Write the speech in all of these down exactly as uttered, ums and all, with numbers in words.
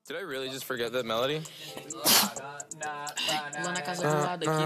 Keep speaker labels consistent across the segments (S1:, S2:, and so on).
S1: Did I really just forget that melody?
S2: Lá na casa do lado aqui.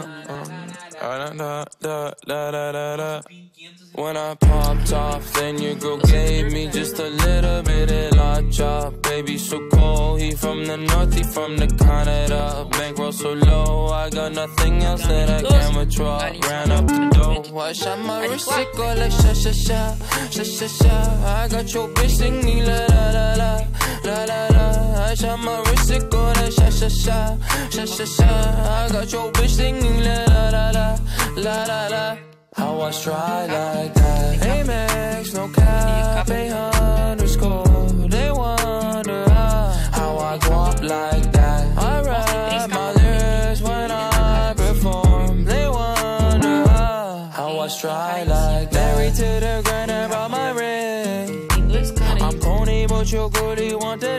S1: When I popped off, then your girl gave me just a little bit of la chop. Baby so cold, he from the north, he from the Canada. Bankroll so low, I got nothing else that I can withdraw. Ran up the dough, I shot my wrist, it go like sha sha sha, sha sha sha. I got your bitch singing la la la la, la la la. I shot my wrist, it go like sha sha sha, sha sha sha. I got your bitch singing la la la la, la la la. How I try like that. Amex, no cap, a underscore. They wonder how, how I go up like that. I rap my lyrics when I perform. They wonder how, how I try like that. Married to the grind, I brought my ring. I'm pony, but your goodie want the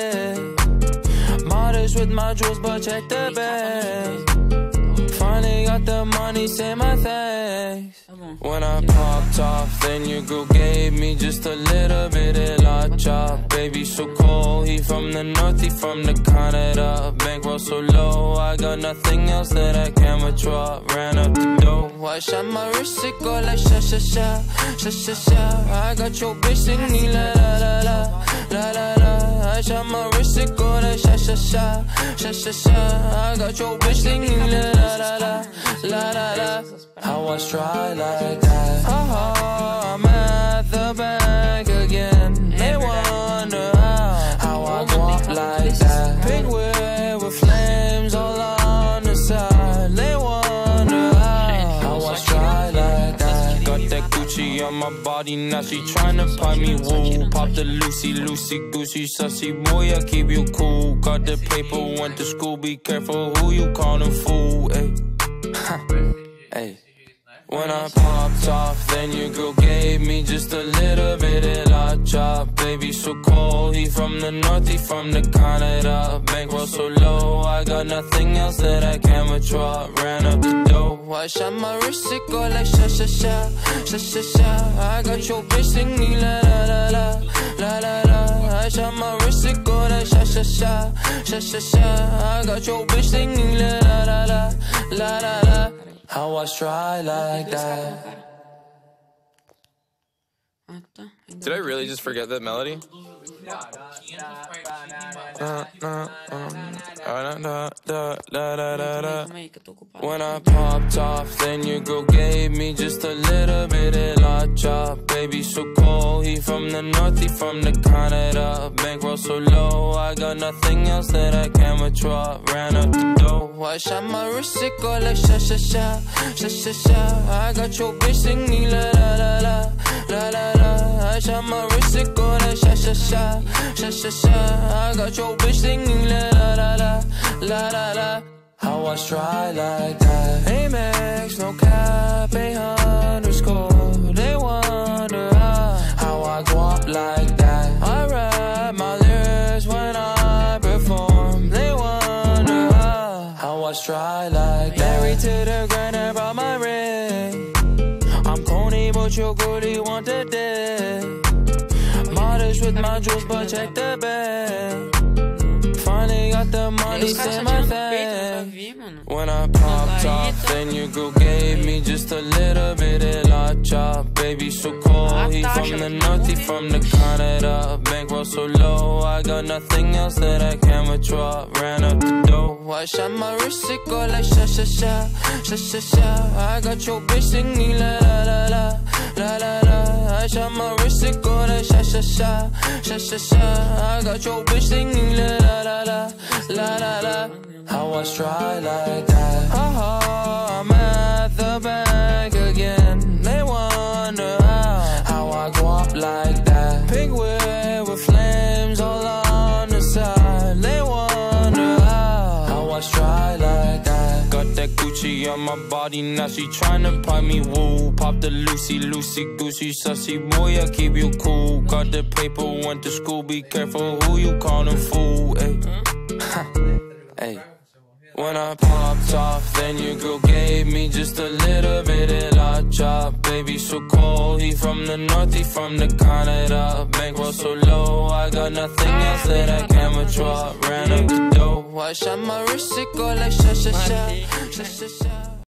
S1: dick. Modest with my jewels, but check the bag. Finally got the money, say my thanks. When I popped off, then your girl gave me just a little bit of la chop. Baby so cold, he from the north, he from the Canada. Bankroll so low, I got nothing else that I can withdraw. Ran up the dough, I shot my wrist, it go like sha sha sha, sha sha sha. I got your bitch singing la la la la, la la la. I shot my wrist, it go like sha sha sha, sha sha sha. I got your bitch singing la la la la, la la la. How I try like that. Oh, I'm at the bank again. They wonder how, how I go up like that. Big wheel with flames all on the side. They wonder how, how I try like that. Got that Gucci on my body, now she tryna pipe me woo. Pop the Lucy, Lucy, Goosey, sussy boy, I keep you cool. Got the paper, went to school, be careful who you callin' fool. Ayy, ayy. When I popped off, then your girl gave me just a little bit of la chop. Baby so cold, he from the north, he from the Canada. Bankroll so low, I got nothing else that I can withdraw. Ran up the dough, I shot my wrist, it go like sha sha sha, sha sha sha. I got your bitch singing la la la la, la la la. I shot my wrist, it go like sha sha sha, sha sha sha. I got your bitch singing la la la la, la la la. How I try like that. Did I really just forget that melody? When I popped off, then your girl gave me just a little bit of la chop. Baby so cold, he from the north, he from the Canada. Bankroll so low, I got nothing else that I can withdraw. Ran up the dough, I shot my wrist, it go like sha sha sha, sha sha sha. I got your bitch singing la la la la, la la la. I shot my wrist, it go like sha sha sha, sha sha sha. I got your bitch singing la la la la, la la la. How I try like that. Amex, no cap, a underscore. They wonder how, how I go up like that. I rap my lyrics when I perform. They wonder how, how I try like that. Married to the grind, I brought my ring. I'm pony, but your goodie want the dick. Modest with my jewels, but check the bag. Finally got the money, say my thanks. When I popped off, then your girl gave me just a little bit of la chop. Baby so cold, he from the north, he from the Canada. Bankroll so low, I got nothing else that I can withdraw. Ran up the dough, I shot my wrist, it go like sha sha sha, sha sha sha. I got your bitch singing la la la la, la la la. I shot my wrist, it go like sha sha sha, sha sha sha. I got your bitch singing la la la la, la la la. How I try like that. Oh, I'm at the bank again. They wonder how, how I go up like that. Big wheel with flames all on the side. They wonder how, how I try like that. Got that Gucci on my body, now she tryna pipe me woo. Pop the Lucy, Lucy, Goosey, sussy boy, I keep you cool. Got the paper, went to school, be careful who you callin' fool. Ayy, ayy. When I popped off, then your girl gave me just a little bit of la chop. Baby so cold, he from the north, he from the Canada. Bankroll so low, I got nothing else that I can withdraw. Ran Watch out my wrist, it go like sha sha sha, sha sha sha.